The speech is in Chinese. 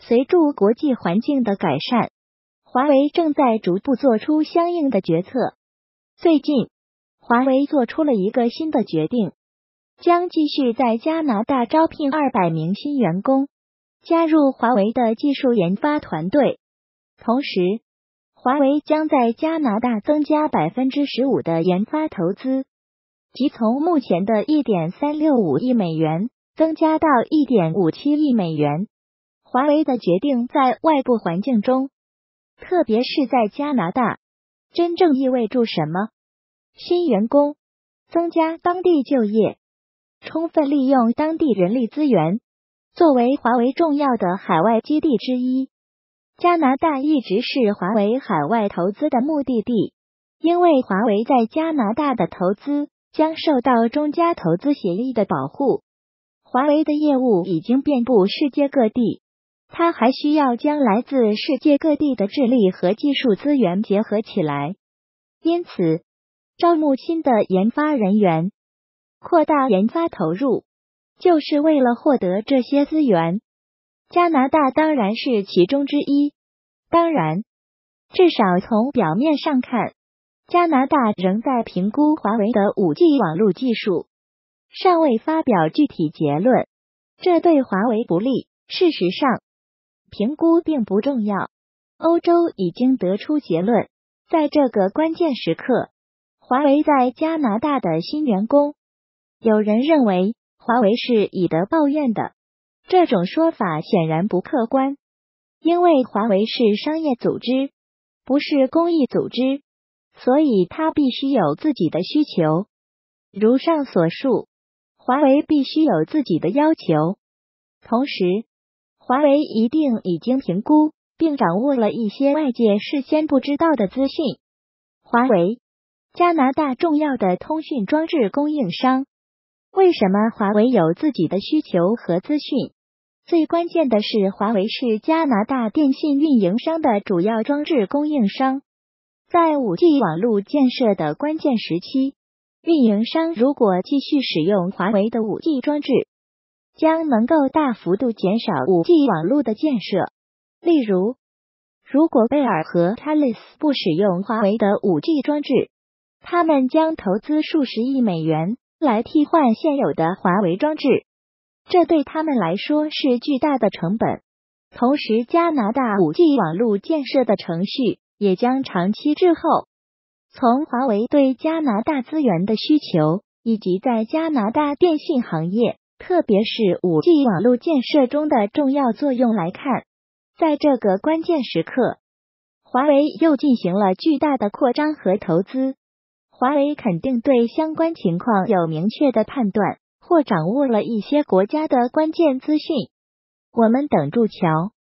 随着国际环境的改善，华为正在逐步做出相应的决策。最近，华为做出了一个新的决定，将继续在加拿大招聘200名新员工，加入华为的技术研发团队。同时，华为将在加拿大增加 15% 的研发投资，即从目前的 1.365 亿美元增加到 1.57 亿美元。华为的决定在外部环境中，特别是在加拿大，真正意味着什么？新员工，增加当地就业，充分利用当地人力资源。作为华为重要的海外基地之一，加拿大一直是华为海外投资的目的地。因为华为在加拿大的投资将受到中加投资协议的保护，华为的业务已经遍布世界各地，它还需要将来自世界各地的智力和技术资源结合起来。因此，招募新的研发人员，扩大研发投入，就是为了获得这些资源。加拿大当然是其中之一。当然，至少从表面上看，加拿大仍在评估华为的 5G 网络技术，尚未发表具体结论，这对华为不利。事实上，评估并不重要，欧洲已经得出结论。在这个关键时刻，华为在加拿大的新员工，有人认为华为是以德报怨的，这种说法显然不客观，因为华为是商业组织，不是公益组织，所以它必须有自己的需求。如上所述，华为必须有自己的要求。同时，华为一定已经评估并掌握了一些外界事先不知道的资讯。华为，加拿大重要的通讯装置供应商。为什么华为有自己的需求和资讯？最关键的是，华为是加拿大电信运营商的主要装置供应商。在 5G 网络建设的关键时期，运营商如果继续使用华为的 5G 装置，将能够大幅度减少 5G 网络的建设。例如，如果贝尔和 Thales 不使用华为的 5G 装置，他们将投资数十亿美元来替换现有的华为装置，这对他们来说是巨大的成本。同时，加拿大 5G 网络建设的程序也将长期滞后。从华为对加拿大资源的需求，以及在加拿大电信行业，特别是 5G 网络建设中的重要作用来看，在这个关键时刻，华为又进行了巨大的扩张和投资。华为肯定对相关情况有明确的判断，或掌握了一些国家的关键资讯。我们等着瞧。